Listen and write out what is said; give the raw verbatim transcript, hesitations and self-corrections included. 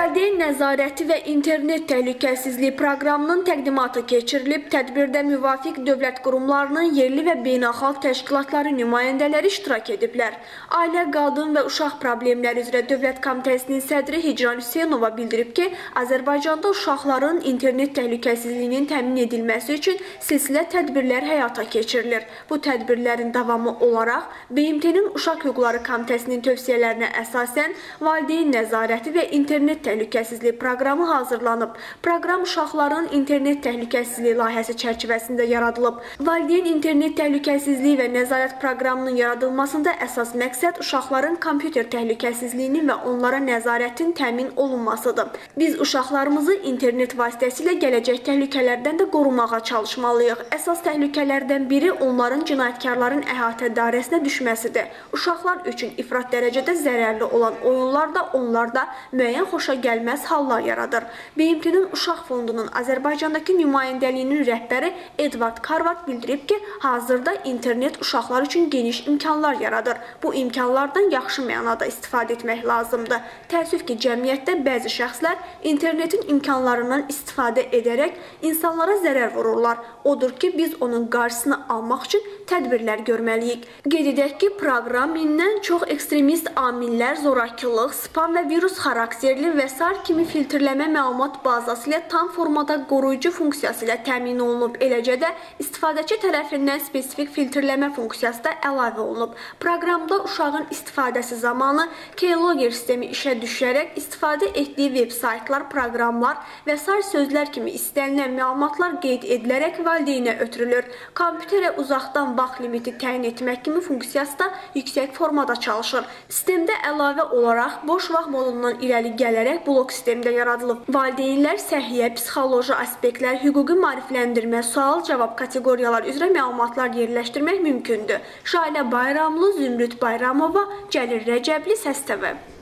Valideyn nəzarəti və internet təhlükəsizliyi proqramının təqdimatı keçirilib. Tədbirdə müvafiq dövlət qurumlarının yerli və beynəlxalq təşkilatları nümayəndələri iştirak ediblər. Ailə, Qadın və Uşaq Problemləri üzrə Dövlət Komitəsinin sədri Hicran Hüseynova bildirib ki, Azərbaycanda uşaqların internet təhlükəsizliyinin təmin edilməsi üçün silsilə tədbirlər həyata keçirilir. Bu tədbirlərin davamı olaraq B M T-nin Uşaq Hüquqları Komitəsinin tövsiyələrinə əsasən valideyn nəzarəti və internet təhlükəsizliyi proqramı hazırlanıb. Proqram uşaqların internet təhlükəsizliyi layihəsi çərçivəsində yaradılıb. Valideyn internet təhlükəsizliyi və nəzarət proqramının yaradılmasında əsas məqsəd uşaqların kompüter təhlükəsizliyinin və onlara nəzarətin təmin olunmasıdır. Biz uşaqlarımızı internet vasitəsilə gələcək təhlükələrdən də qorumağa çalışmalıyıq. Əsas təhlükələrdən biri onların cinayətkarların əhatə dairəsinə düşməsidir. Uşaqlar üçün ifrat dərəcədə zərərli olan oyunlar da onlarda müəyyən xoşa gəlməz hallar yaradır. B M T-nin Uşaq Fondunun Azərbaycandakı nümayəndəliyinin rəhbəri Edvard Karvat bildirib ki, hazırda internet uşaqlar üçün geniş imkanlar yaradır. Bu imkanlardan yaxşı mənada istifadə etmək lazımdır. Təəssüf ki, cəmiyyətdə bəzi şəxslər internetin imkanlarından istifadə edərək insanlara zərər vururlar. Odur ki, biz onun qarşısını almaq üçün tədbirlər görməliyik. Qeyd edək ki, proqram mindən çox ekstremist amillər, zorakılıq, spam və virus xarakterli və sair kimi filtrləmə məlumat bazası ilə tam formada qoruyucu funksiyası ilə təmin olunub. Eləcə də istifadəçi tərəfindən spesifik filtrləmə funksiyası da əlavə olunub. Proqramda uşağın istifadəsi zamanı keylogger sistemi işə düşərək istifadə etdiyi veb saytlar, proqramlar və sair sözlər kimi istənilən məlumatlar qeyd edilərək valideynə ötürülür. Kompüterə uzaqdan vaxt limiti təyin etmək kimi funksiyası da yüksək formada çalışır. Sistemdə əlavə olaraq boş vaxt modundan irəli gələrək blok sistemdə yaradılıb. Valideynlər səhiyyə, psixoloji aspektlər, hüquqi maarifləndirmə, sual-cavab kateqoriyalar üzrə məlumatlar yerləşdirmək mümkündür. Şailə Bayramlı, Zümrüd Bayramova, Cəlil Rəcəbli, Səstəvə.